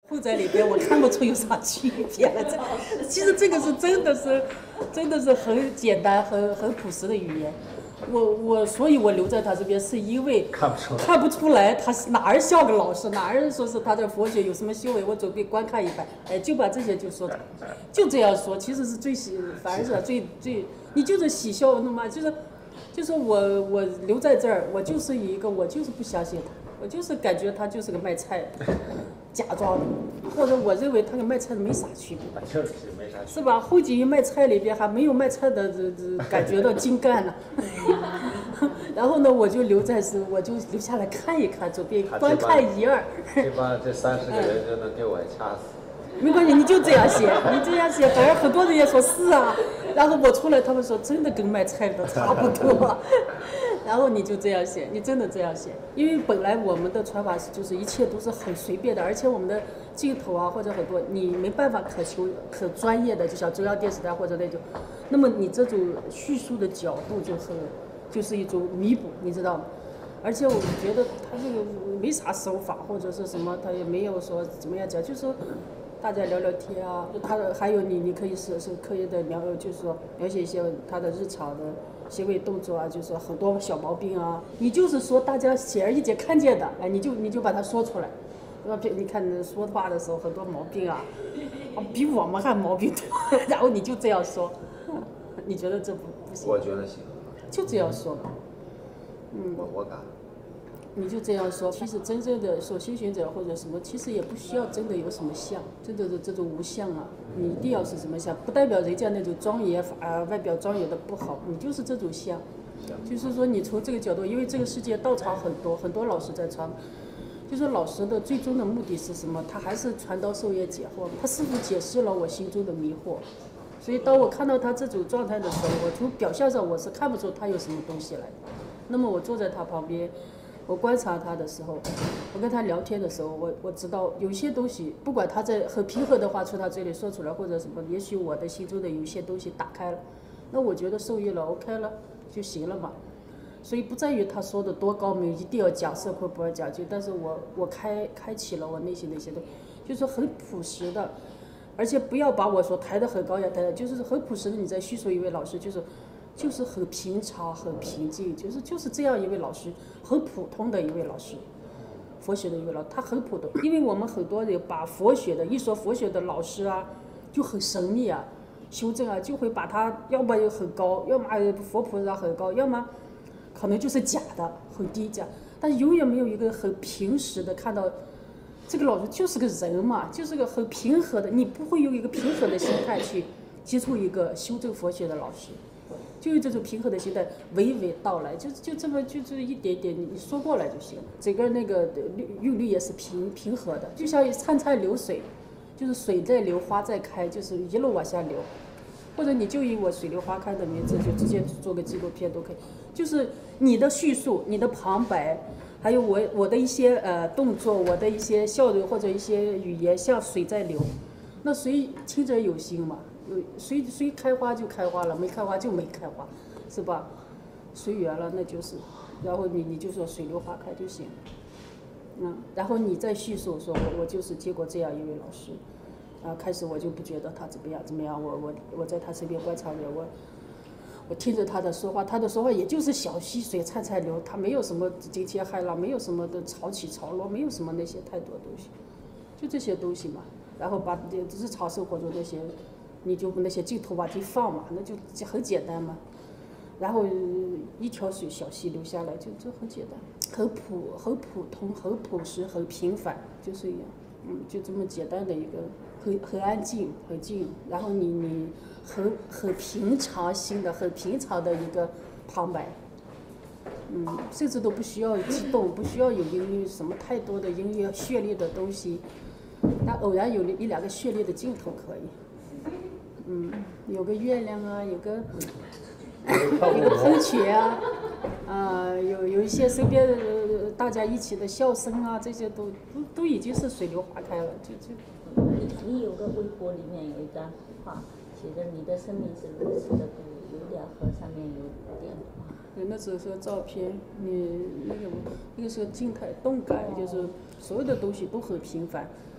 后在里边我看不出有啥区别了。其实这个是真的是很简单、很朴实的语言。所以我留在他这边，是因为看不出来他哪儿像个老师，哪儿说是他的佛学有什么修为，我准备观看一番，哎，就把这些就说，就这样说，其实是反而是最，你就是喜笑怒骂，就是我留在这儿，我就是不相信他，我就是感觉他就是个卖菜的，假装的，或者我认为他跟卖菜的没啥区别， 就是没啥区别， 是吧？后几卖菜里边还没有卖菜的感觉到精干呢。然后呢，我就留下来看一看，准备观看一二。 这30个人就能给我掐死。 没关系，你就这样写，反正很多人也说是啊。然后我出来，他们说真的跟卖菜的差不多。然后你就这样写，你真的这样写，因为本来我们的传法就是一切都是很随便的，而且我们的镜头啊或者很多你没办法可专业的，就像中央电视台或者那种，那么你这种叙述的角度就是一种弥补，你知道吗？而且我觉得他这个没啥手法或者是什么，他也没有说怎么样讲，就是说大家聊聊天啊。他还有你可以是刻意的就是说描写一些他的日常的行为动作啊，就是说很多小毛病啊，你就是说大家显而易见看见的，哎，你就把它说出来。你看说话的时候很多毛病啊，比我们还毛病多，然后你就这样说，你觉得这不行？ 我觉得行。 就这样说吧。 我敢。 你就这样说，其实真正的说修行者或者什么，其实也不需要真的有什么相，真的是这种无相啊，你一定要是什么相，不代表人家那种庄严外表庄严的不好，你就是这种相。就是说你从这个角度，因为这个世界道场很多老师在传，就说老师的最终的目的是什么？他还是传道授业解惑，他是否解释了我心中的迷惑？所以当我看到他这种状态的时候，我从表象上我是看不出他有什么东西来。那么我坐在他旁边，我观察他的时候，我跟他聊天的时候，我知道有些东西，不管他在很平和的话从他嘴里说出来或者什么，也许我的心中的有些东西打开了，那我觉得受益了 OK 了就行了嘛。所以不在于他说的多高明，一定要讲社会不要讲究，但是我开启了我内心的一些东西，就是很朴实的，而且不要把我说抬得很高呀，就是很朴实的。你在叙述一位老师，就是很平常很平静，就是这样一位老师，很普通的一位老师，佛学的一位老师，他很普通。因为我们很多人把佛学的一说佛学的老师啊就很神秘啊，修正啊就会把他要么又很高，要么佛菩萨很高，要么可能就是假的很低价，但是永远没有一个很平实的看到这个老师就是个人嘛，就是个很平和的，你不会用一个平和的心态去接触一个修正佛学的老师，就用这种平和的心态娓娓道来，就这么就是一点点你说过来就行，整个那个韵律也是平和的，就像潺潺流水，就是水在流花在开，就是一路往下流。或者你就以我水流花开的名字就直接做个纪录片都可以，就是你的叙述你的旁白还有我的一些动作，我的一些笑容或者一些语言像水在流，那谁听者有心嘛，谁开花就开花了，没开花就没开花，是吧？随缘了那就是，然后你就说水流花开就行，然后你再叙述说我就是接过这样一位老师。开始我就不觉得他怎么样，我在他身边观察着，我听着他的说话，他的说话也就是小溪水潺潺流，他没有什么惊天骇浪，没有什么的潮起潮落，没有什么那些太多东西，就这些东西嘛。然后把日常生活中那些，你就那些镜头往进放嘛，那就很简单嘛。然后一条水小溪流下来，就很简单，很普通，很朴实，很平凡，就是一样。就这么简单的一个很安静很静，然后你很平常心的很平常的一个旁白，甚至都不需要激动，不需要有什么太多的音乐绚丽的东西，那偶然有一两个绚丽的镜头可以，有个月亮啊，有个喷泉啊，有一些身边大家一起的笑声啊，这些都已经是水流花开了，就。 你有个微博里面有一段话，写着你的生命是如此的有点和上面有点话。 那只是照片，你那个是静态动感，就是所有的东西都很平凡，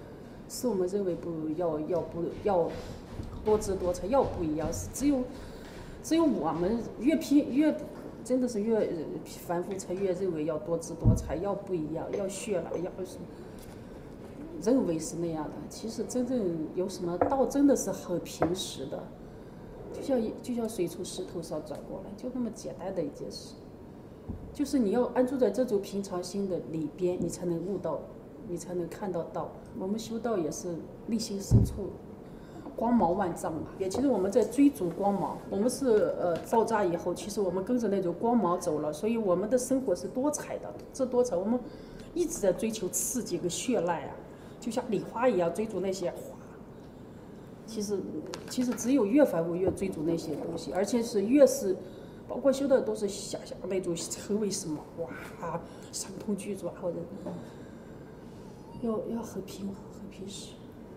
是我们认为不要多姿多彩，要不一样，是只有我们越真的是越反复才越认为要多姿多彩，要不一样，要绚烂，要什么，认为是那样的。其实真正有什么道，真的是很平实的，就像水从石头上转过来，就那么简单的一件事。就是你要安住在这种平常心的里边，你才能悟到，你才能看到道。我们修道也是内心深处光芒万丈嘛，也其实我们在追逐光芒。我们是造渣以后，其实我们跟着那种光芒走了，所以我们的生活是多彩的。这多彩，我们一直在追求刺激跟绚烂啊，就像礼花一样追逐那些花。其实只有越反复越追逐那些东西，而且是越是。包括修的都是想象那种成为什么哇，神通具足啊，或者要很平实，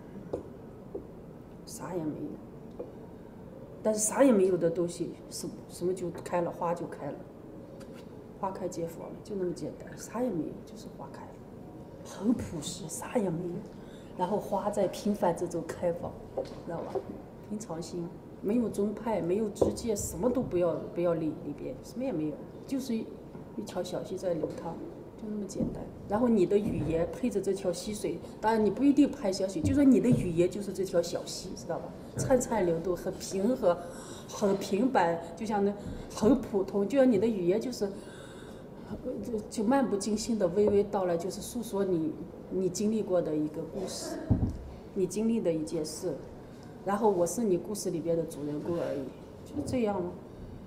啥也没有。但是啥也没有的东西，什么就开了，花就开了，花开结佛了，就那么简单。啥也没有，就是花开了，很朴实，啥也没有。然后花在平凡之中开放，知道吧？平常心。没有宗派，没有直接，什么都不要里边，什么也没有，就是一条小溪在流淌，就那么简单。然后你的语言配着这条溪水，当然你不一定拍小溪，就说你的语言就是这条小溪，知道吧？潺潺流动，很平和，很平板，就像那很普通，就像你的语言就是就漫不经心的娓娓道来，就是诉说你经历过的一个故事，你经历的一件事。然后我是你故事里边的主人公而已，就是这样了。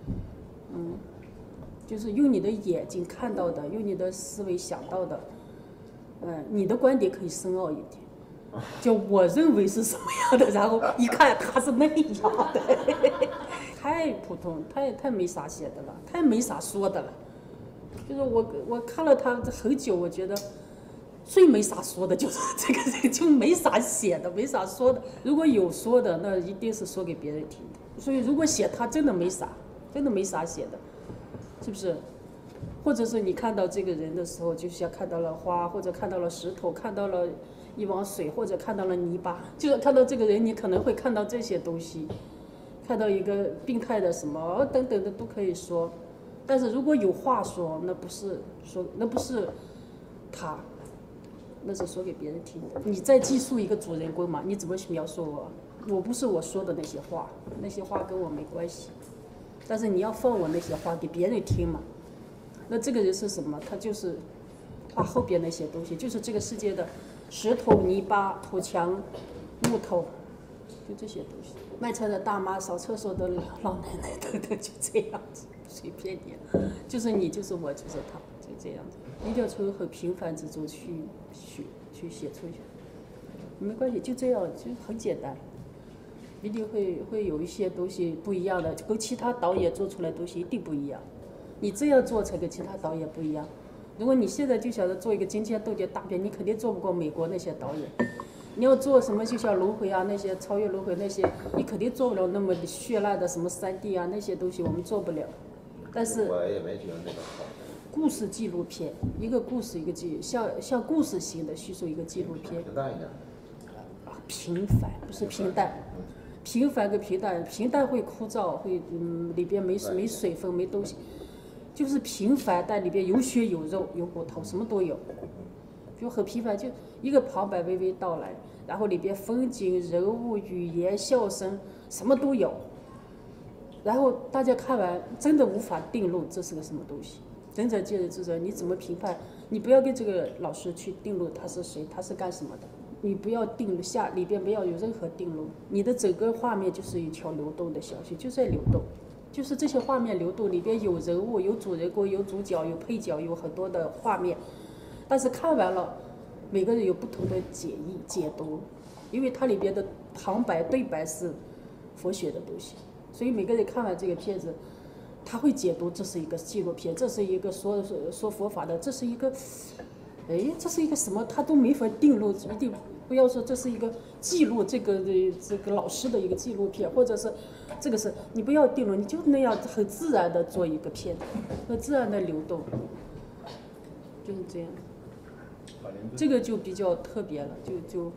就是用你的眼睛看到的，用你的思维想到的，你的观点可以深奥一点。就我认为是什么样的，然后一看他是那样的，太普通，太没啥写的了，太没啥说的了。就是我看了他很久，我觉得。最没啥说的就是这个人，就没啥写的，没啥说的。如果有说的，那一定是说给别人听的。所以如果写他真的没啥写的，是不是？或者是你看到这个人的时候，就像看到了花，或者看到了石头，看到了一汪水，或者看到了泥巴，就是看到这个人，你可能会看到这些东西，看到一个病态的什么等等的都可以说。但是如果有话说，那不是他。那是说给别人听的。你在记述一个主人公嘛？你怎么描述我？我不是我说的那些话，那些话跟我没关系。但是你要放我那些话给别人听嘛？那这个人是什么？他就是他后边那些东西，就是这个世界的石头、泥巴、土墙、木头，就这些东西。卖菜的大妈、扫厕所的老奶奶等等，就这样子，随便点。就是你，就是我，就是他，就这样子。一定要从很平凡之中去写出去，没关系，就这样，就很简单。一定会有一些东西不一样的，跟其他导演做出来的东西一定不一样。你这样做才跟其他导演不一样。如果你现在就想着做一个惊天动地大片，你肯定做不过美国那些导演。你要做什么，就像轮回啊那些超越轮回那些，你肯定做不了那么绚烂的什么3D 啊那些东西，我们做不了。但是我也没觉得那个好。 故事纪录片，一个故事一个像故事型的叙述一个纪录片。 平淡一点。 平凡不是平淡，平凡跟平淡会枯燥，会里边没水分没东西，就是平凡，但里边有血有肉有骨头，什么都有，就很平凡，就一个旁白娓娓道来，然后里边风景、人物、语言、笑声什么都有，然后大家看完真的无法定论这是个什么东西。仁者见仁，智者，你怎么评判？你不要跟这个老师去定论他是谁，他是干什么的，你不要定里边不要有任何定论。你的整个画面就是一条流动的小溪，就在流动，就是这些画面流动，里边有人物，有主人公，有主角，有配角，有很多的画面。但是看完了，每个人有不同的解读，因为它里边的旁白对白是佛学的东西，所以每个人看完这个片子。他会解读这是一个纪录片，这是一个说佛法的，这是一个，这是一个什么？他都没法定论，一定不要说这是一个记录这个老师的一个纪录片，或者是这个是你不要定论，你就那样很自然的做一个片子，很自然的流动，就是这样。这个就比较特别了，就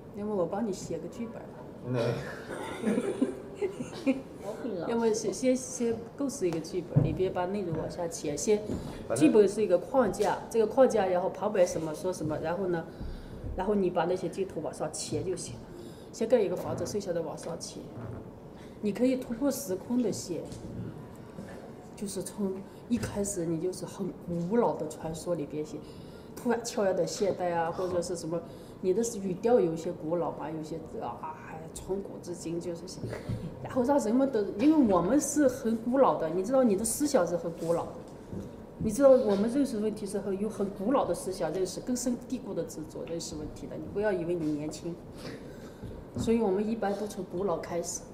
要么我帮你写个剧本。要么先构思一个剧本，里边把内容往下切。剧本是一个框架，这个框架然后旁白什么说什么，然后你把那些镜头往上切就行了。先盖一个房子，剩下的往上切。你可以突破时空的写，就是从一开始你就是很古老的传说里边写，突然跳跃的现代啊，或者是什么，你的语调有些古老嘛，有些从古至今就是写，然后让人们的，因为我们是很古老的，你知道你的思想是很古老的，你知道我们认识问题是有很古老的思想认识，根深蒂固的执着认识问题的，你不要以为你年轻。所以我们一般都从古老开始，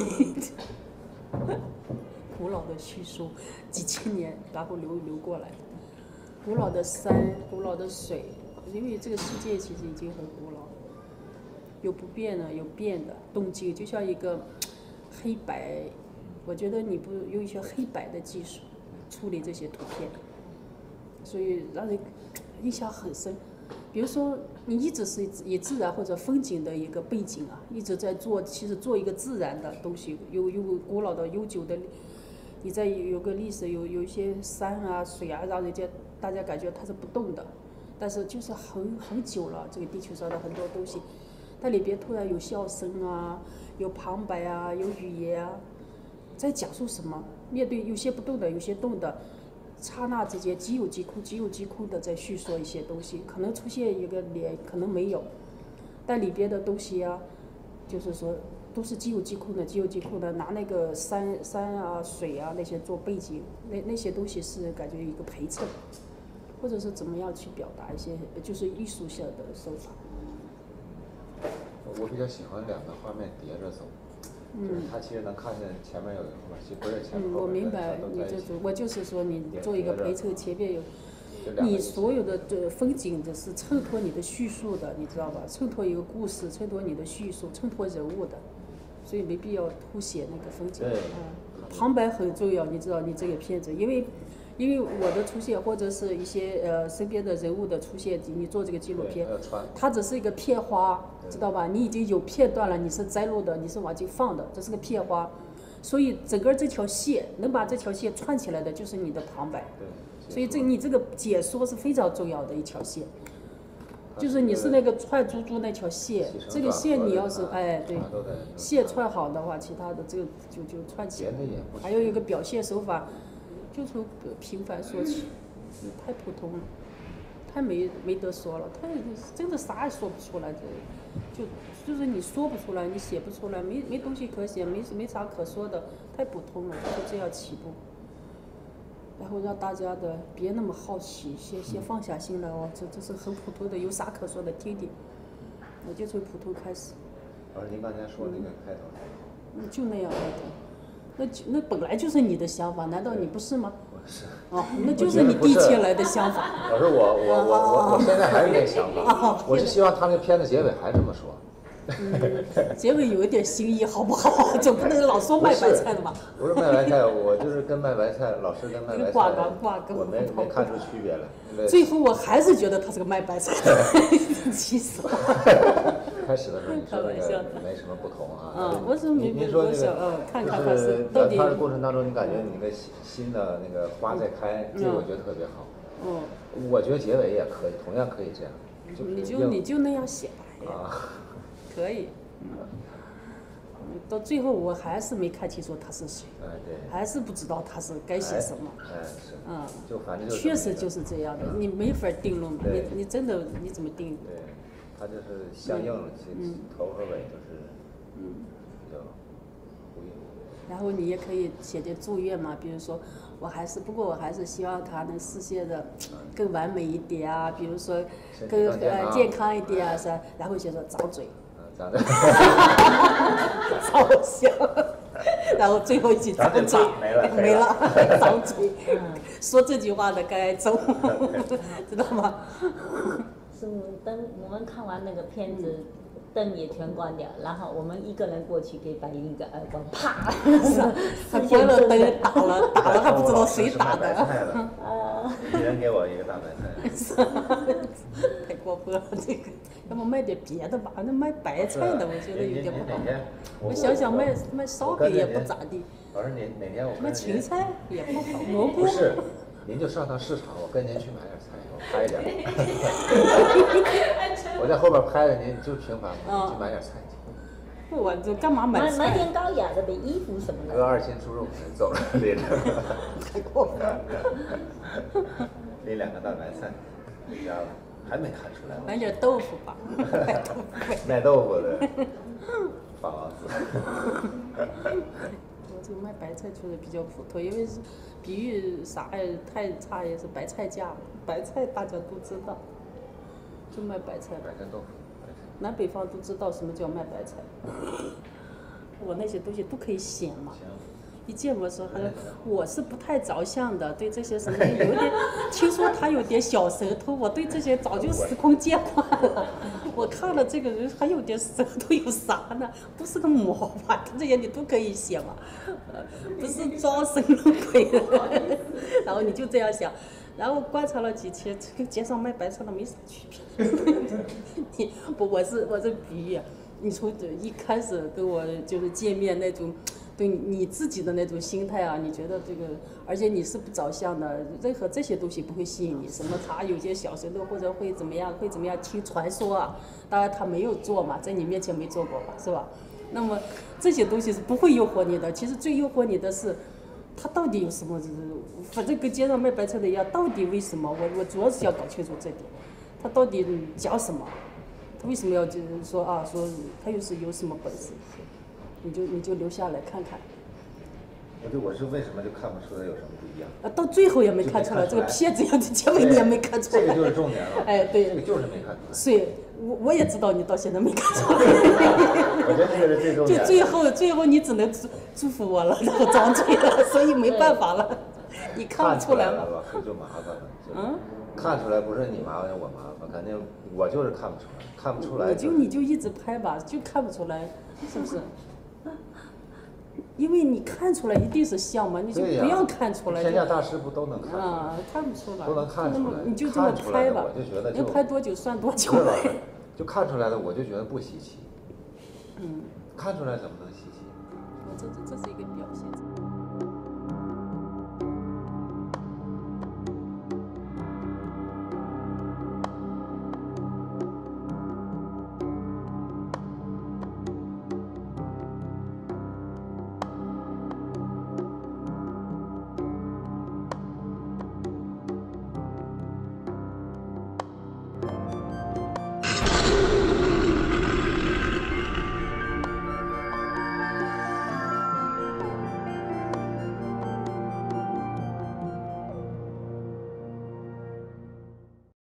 古老的叙述几千年，然后流过来的，古老的山，古老的水，因为这个世界其实已经很古老，有不变的，有变的，动静就像一个黑白，我觉得你不用一些黑白的技术处理这些图片，所以让人印象很深。比如说，你一直是以自然或者风景的一个背景啊，一直在做，其实做一个自然的东西，有古老的、悠久的，你在有个历史，有一些山啊、水啊，让大家感觉它是不动的，但是就是很久了，这个地球上的很多东西，它里边突然有笑声啊，有旁白啊，有语言啊，在讲述什么？面对有些不动的，有些动的。刹那之间，即有即空的在叙说一些东西，可能出现一个脸，可能没有，但里边的东西啊，就是说都是即有即空的，拿那个山啊、水啊那些做背景，那些东西是感觉一个陪衬，或者是怎么样去表达一些，就是艺术性的手法。 我比较喜欢两个画面叠着走。就是他其实能看见前面有一个后面，其实不是前面后面。 我明白，我就是说你做一个陪衬，前面有，你所有的风景的是衬托你的叙述的，你知道吧？衬托一个故事，衬托你的叙述，衬托人物的，所以没必要凸显那个风景。旁白很重要，你知道你这个片子，因为我的出现或者是一些身边的人物的出现，你做这个纪录片，它只是一个片花，知道吧？你已经有片段了，你是摘录的，你是往进放的，这是个片花，所以整个这条线能把这条线串起来的就是你的旁白，所以你这个解说是非常重要的一条线，就是你是那个串珠珠那条线，这个线你要是对，线串好的话，其他的这个就串起来。还有一个表现手法。就从平凡说起，太普通了，太没得说了，太真的啥也说不出来，就是你说不出来，你写不出来，没东西可写，没啥可说的，太普通了，就这样起步，然后让大家的别那么好奇，先放下心来哦，这是很普通的，有啥可说的，听听，我就从普通开始。 您刚才说那个开头， 就那样开头。那本来就是你的想法，难道你不是吗？ 我是。 那就是你递进来的想法。 老师，我现在还是那个想法，我是希望他那个片子结尾还这么说。 结尾有一点新意，好不好？总不能老说卖白菜的吧？ 不是卖白菜，我就是跟卖白菜老师跟卖白菜，我没看出区别来。 最后我还是觉得他是个卖白菜的，气死我。 开始的时候你说那个没什么不同啊。 我是您说那个看看他是到底。 他的过程当中，你感觉你那个新的那个花在开，这个我觉得特别好。我觉得结尾也可以，同样可以这样。 你就那样写吧。可以。到最后我还是没看清楚他是谁。 对。 还是不知道他是该写什么。 是。就反正确实就是这样的，你没法定论，你真的你怎么定？ 对。它就是相应了，头和尾都是比较呼应。 然后你也可以写点祝愿嘛，比如说我还是希望它能实现的更完美一点啊，比如说更健康一点啊，是吧？然后写说张嘴， 张嘴， 好笑。然后最后一句张嘴没了，张嘴，说这句话的该走，知道吗？ 是等我们看完那个片子，灯也全关掉，然后我们一个人过去给白云一个耳光，啪！ 他关了灯，打了，还不知道谁打的。 一人给我一个大白菜。 太过分了，这个要么卖点别的吧。那卖白菜的，我觉得有点不好。我想想卖烧饼也不咋地。 我说哪天我卖芹菜也不好，蘑菇。 不是，您就上趟市场，我跟您去买点菜，我拍点。我在后边拍着您，就平凡嘛，去买点菜去。 我这干嘛买菜？ 买点高雅的呗，衣服什么的。 割2斤猪肉走了，拎着。 太过分了。 拎2个大白菜，回家了，还没看出来。 买点豆腐吧。 卖豆腐的，法王子。 我这个卖白菜确实比较普通，因为是比喻啥也太差，也是白菜价，白菜大家都知道，就卖白菜。 白菜豆腐。 南北方都知道什么叫卖白菜。我那些东西都可以写嘛。一见我说，我是不太着相的，对这些什么有点，听说他有点小舌头，我对这些早就司空见惯了。我看了这个人还有点舌头，有啥呢？不是个魔吧？这些你都可以写嘛，不是装神弄鬼的。然后你就这样想，然后观察了几天，这跟街上卖白菜的没啥区别。我是比喻，你从一开始跟我就是见面那种。对你自己的那种心态啊，你觉得这个，而且你是不着相的，任何这些东西不会吸引你。什么他有些小舌头或者会怎么样，听传说啊，当然他没有做嘛，在你面前没做过吧，是吧？那么这些东西是不会诱惑你的。其实最诱惑你的是，他到底有什么？反正跟街上卖白菜的一样，到底为什么？我主要是要搞清楚这点，他到底讲什么？他为什么要就是说啊？说他又是有什么本事？你就留下来看看。 我是为什么就看不出来有什么不一样？ 到最后也没看出来，这个骗子样的结尾你也没看出来。 这个就是重点了。 哎，对， 这个就是没看出来。 所以我也知道你到现在没看出来。 我觉得这个是最重点。 就最后你只能祝福我了，然后张嘴了，所以没办法了。你看不出来吗？ 就麻烦了。看出来不是你麻烦我麻烦，肯定我就是看不出来，看不出来。 你就一直拍吧，就看不出来，是不是？因为你看出来一定是像嘛，你就不要看出来。 天下大师不都能看出来？ 啊，看不出来。 都能看出来。 你就这么拍吧， 我就觉得能拍多久算多久。 就看出来了，我就觉得不稀奇。看出来怎么能稀奇？ 这是一个表现。